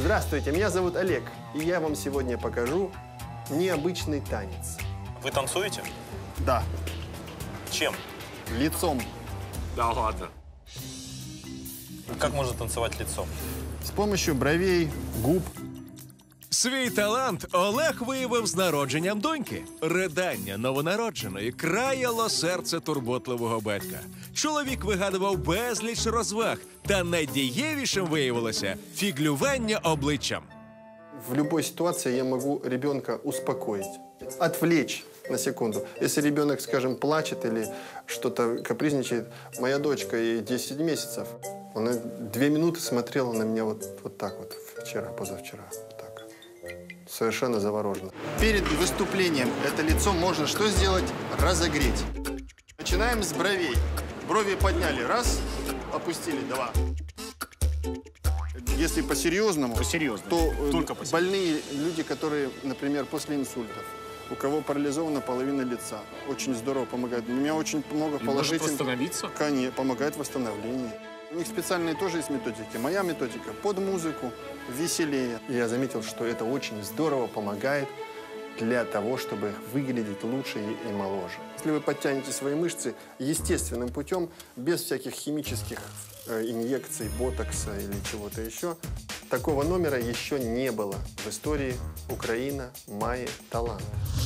Здравствуйте, меня зовут Олег, и я вам сегодня покажу необычный танец. Вы танцуете? Да. Чем? Лицом. Да ладно. Как можно танцевать лицом? З помощью бровей, губ. Свій талант Олег виявив з народженням доньки. Ридання новонародженої краяло серце турботливого батька. Чоловік вигадував безліч розваг, та найдієвішим виявилося фіглювання обличчям. В любой ситуации я могу ребенка успокоить, отвлечь на секунду. Если ребенок, скажем, плачет или что-то капризничает, моя дочка, ей 10 месяцев, она 2 минуты смотрела на меня вот так вот вчера, позавчера. Вот так. Совершенно завороженно. Перед выступлением это лицо можно что сделать? Разогреть. Начинаем с бровей. Брови подняли. Раз, опустили. Два. Если по-серьезному, то Только больные люди, которые, например, после инсультов, у кого парализована половина лица, очень здорово помогает. У меня очень много положительных. Может восстановиться? Конечно, помогает в восстановлении. У них специальные тоже есть методики. Моя методика под музыку, веселее. И я заметил, что это очень здорово помогает для того, чтобы выглядеть лучше и моложе. Если вы подтянете свои мышцы естественным путем, без всяких химических инъекций, ботокса или чего-то еще, такого номера еще не было в истории Украина має талант.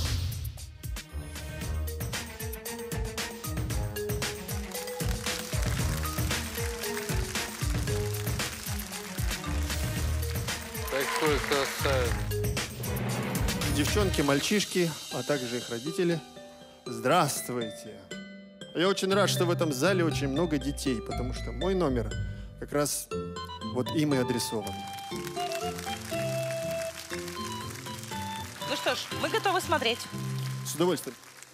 Какой красавец. Девчонки, мальчишки, а также их родители, здравствуйте! Я очень рад, что в этом зале очень много детей, потому что мой номер как раз вот им и адресован. Ну что ж, мы готовы смотреть. С удовольствием.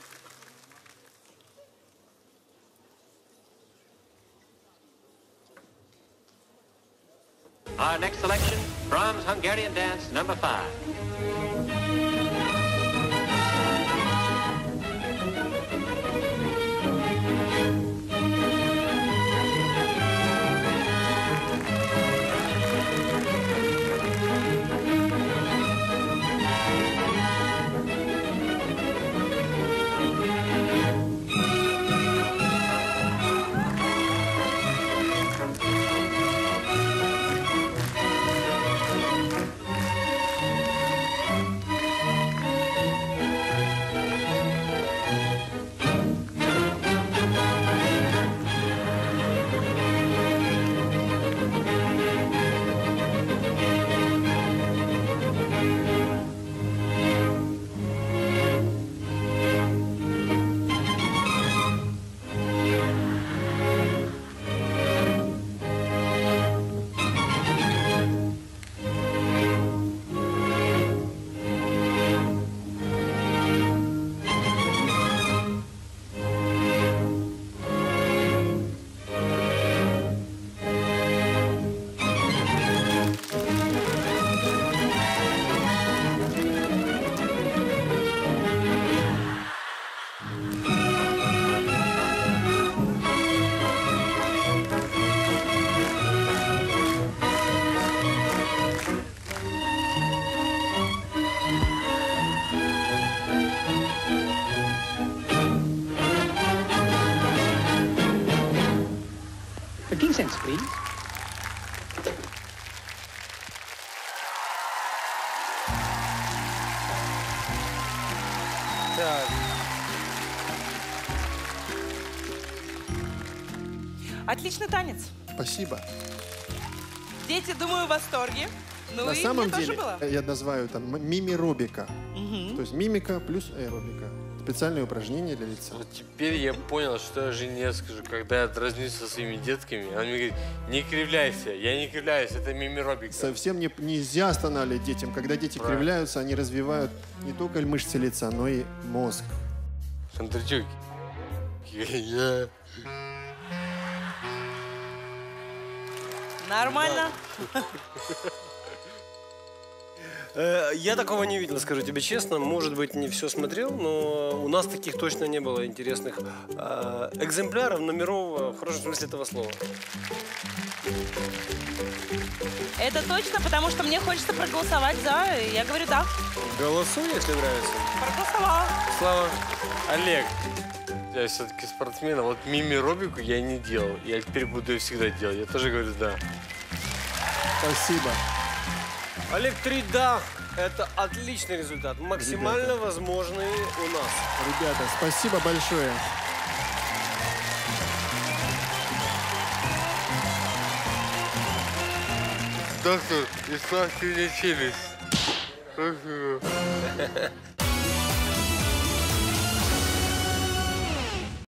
Our next selection, Brahms' Hungarian dance number 5. Please. Так. Отличный танец. Спасибо. Дети, думаю, в восторге. Ну На и самом мне деле, тоже было. я называю там мимиробика. То есть мимика плюс аэробика. Специальные упражнения для лица. Вот теперь я понял, что я жене скажу, когда я дразнюсь со своими детками. Она мне говорит, не кривляйся. Я не кривляюсь, это мимиробика. Совсем нельзя останавливать детям. Когда дети кривляются, они развивают не только мышцы лица, но и мозг. Шандрачук. Нормально. Я такого не видел, скажу тебе честно. Может быть, не все смотрел, но у нас таких точно не было интересных экземпляров, номеров в хорошем смысле этого слова. Это точно, потому что мне хочется проголосовать за. И я говорю да. Голосуй, если нравится. Проголосовала. Слава. Олег, я все-таки спортсмен, а вот мимиробику я не делал. Я теперь буду ее всегда делать. Я тоже говорю да. Спасибо. Олег, 3 да. Это отличный результат. Максимально возможный у нас. Ребята, спасибо большое. Доктор, исправьте мне челюсть.